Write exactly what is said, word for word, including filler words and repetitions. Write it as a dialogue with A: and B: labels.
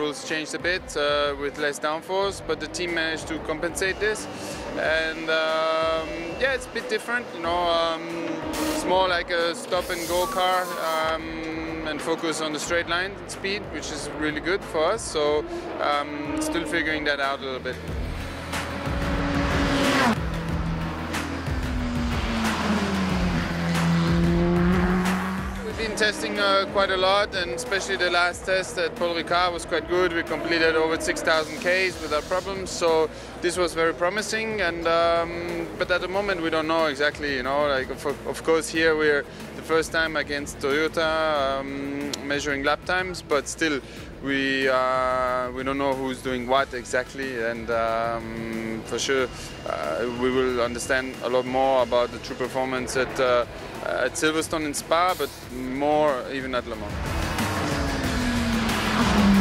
A: rules changed a bit uh, with less downforce, but the team managed to compensate this. And um, yeah, it's a bit different, you know. Um, it's more like a stop-and-go car um, and focus on the straight line speed, which is really good for us. So um, still figuring that out a little bit. Been testing uh, quite a lot, and especially the last test at Paul Ricard was quite good. We completed over six thousand Ks without problems, so this was very promising. And um, but at the moment we don't know exactly, you know, like of, of course here we're the first time against Toyota um, measuring lap times, but still we uh, we don't know who's doing what exactly, and um, for sure uh, we will understand a lot more about the true performance at uh, at Silverstone and Spa, but more even at Le Mans.